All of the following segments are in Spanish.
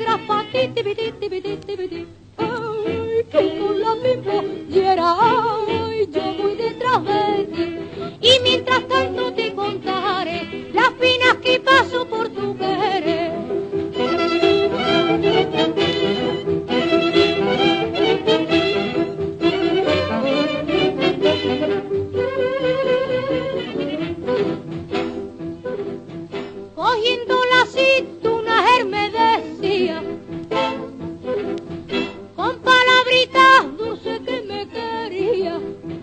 negras patitas, ay, que con la misma hiera, ay, yo voy detrás de ti. Y mientras tanto te contaré las penas que paso por tu querer. Cogiendo la cintura él me decía, con palabritas dulces que me quería.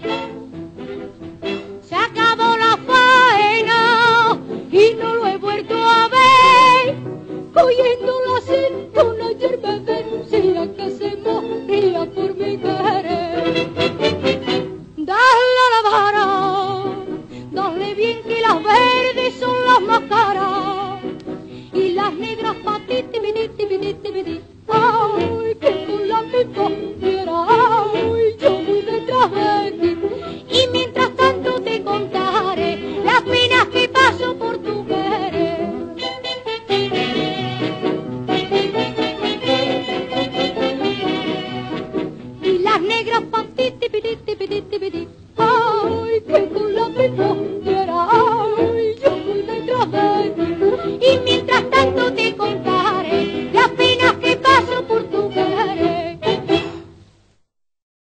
Se acabó la faena y no lo he vuelto a ver. Cogiendo la cintura ayer me decía que se moría por mi querer. Dale a la vara, dale bien que las verdes son las más caras y las negras patitas, ay, que con la misma fiera, ay, yo voy detrás de ti. Y mientras tanto te contaré las penas que paso por tu querer. Y las negras patitas, ay, que con la misma